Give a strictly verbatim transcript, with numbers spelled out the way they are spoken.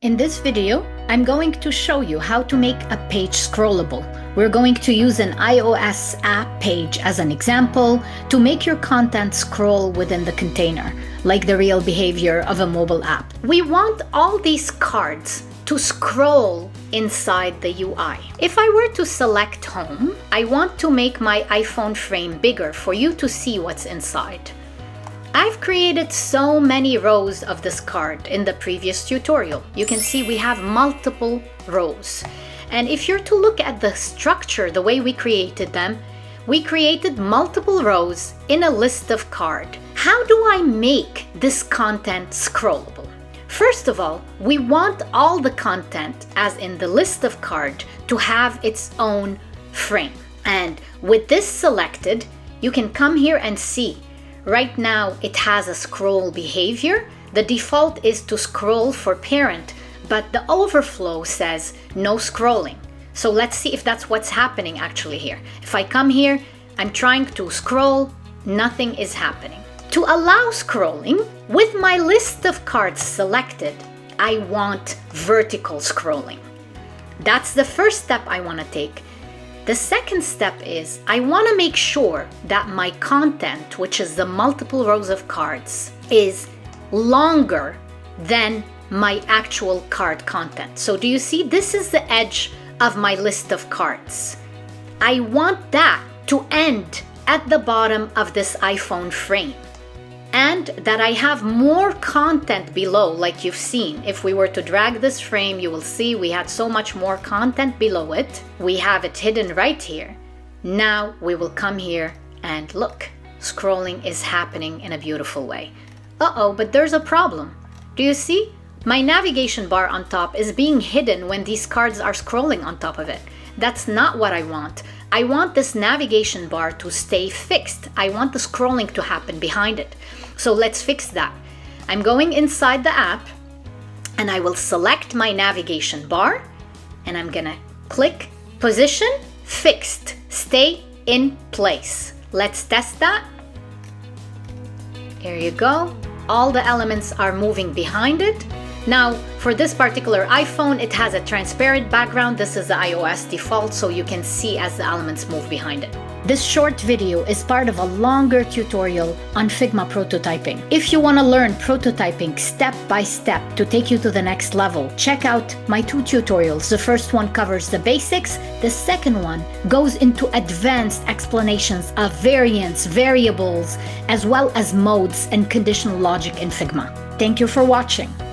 In this video, I'm going to show you how to make a page scrollable. We're going to use an iOS app page as an example to make your content scroll within the container, like the real behavior of a mobile app. We want all these cards to scroll inside the U I. If I were to select home, I want to make my iPhone frame bigger for you to see what's inside. I've created so many rows of this card in the previous tutorial. You can see we have multiple rows. And if you're to look at the structure, the way we created them, we created multiple rows in a list of card. How do I make this content scrollable? First of all, we want all the content, as in the list of card, to have its own frame. And with this selected, you can come here and see. Right now, it has a scroll behavior. The default is to scroll for parent, but the overflow says no scrolling. So let's see if that's what's happening actually here. If I come here, I'm trying to scroll, nothing is happening. To allow scrolling, with my list of cards selected, I want vertical scrolling. That's the first step I want to take. The second step is I want to make sure that my content, which is the multiple rows of cards, is longer than my actual card content. So do you see, this is the edge of my list of cards. I want that to end at the bottom of this iPhone frame, and that I have more content below, like you've seen. If we were to drag this frame, you will see we had so much more content below it. We have it hidden right here. Now we will come here and look, scrolling is happening in a beautiful way. Uh-oh, but there's a problem. Do you see? My navigation bar on top is being hidden when these cards are scrolling on top of it. That's not what I want. I want this navigation bar to stay fixed. I want the scrolling to happen behind it. So let's fix that. I'm going inside the app and I will select my navigation bar and I'm gonna click position fixed, stay in place. Let's test that. Here you go. All the elements are moving behind it. Now, for this particular iPhone, it has a transparent background. This is the iOS default, so you can see as the elements move behind it. This short video is part of a longer tutorial on Figma prototyping. If you want to learn prototyping step by step to take you to the next level, check out my two tutorials. The first one covers the basics. The second one goes into advanced explanations of variants, variables, as well as modes and conditional logic in Figma. Thank you for watching.